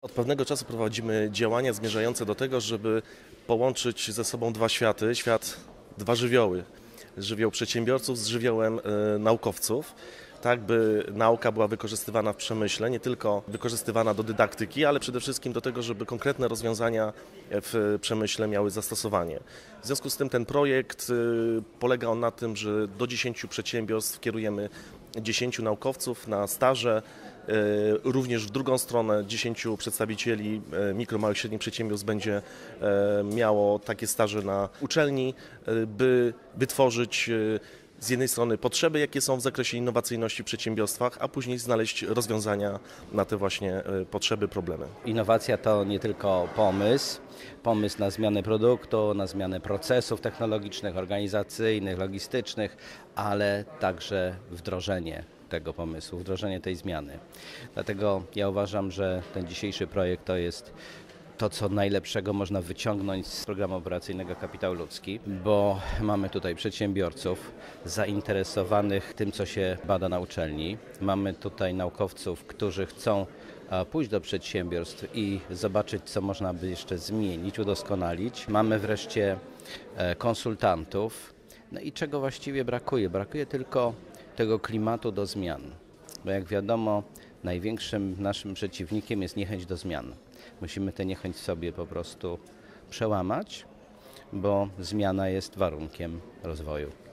Od pewnego czasu prowadzimy działania zmierzające do tego, żeby połączyć ze sobą dwa światy, dwa żywioły. Żywioł przedsiębiorców z żywiołem naukowców, tak by nauka była wykorzystywana w przemyśle, nie tylko wykorzystywana do dydaktyki, ale przede wszystkim do tego, żeby konkretne rozwiązania w przemyśle miały zastosowanie. W związku z tym ten projekt polega on na tym, że do 10 przedsiębiorstw kierujemy 10 naukowców na staże, również w drugą stronę 10 przedstawicieli mikro, małych i średnich przedsiębiorstw będzie miało takie staże na uczelni, by wytworzyć z jednej strony potrzeby, jakie są w zakresie innowacyjności w przedsiębiorstwach, a później znaleźć rozwiązania na te właśnie potrzeby, problemy. Innowacja to nie tylko pomysł na zmianę produktu, na zmianę procesów technologicznych, organizacyjnych, logistycznych, ale także wdrożenie tego pomysłu, wdrożenie tej zmiany. Dlatego ja uważam, że ten dzisiejszy projekt to jest to, co najlepszego można wyciągnąć z programu operacyjnego Kapitał Ludzki, bo mamy tutaj przedsiębiorców zainteresowanych tym, co się bada na uczelni. Mamy tutaj naukowców, którzy chcą pójść do przedsiębiorstw i zobaczyć, co można by jeszcze zmienić, udoskonalić. Mamy wreszcie konsultantów. No i czego właściwie brakuje? Brakuje tylko tego klimatu do zmian, bo jak wiadomo, największym naszym przeciwnikiem jest niechęć do zmian. Musimy tę niechęć sobie po prostu przełamać, bo zmiana jest warunkiem rozwoju.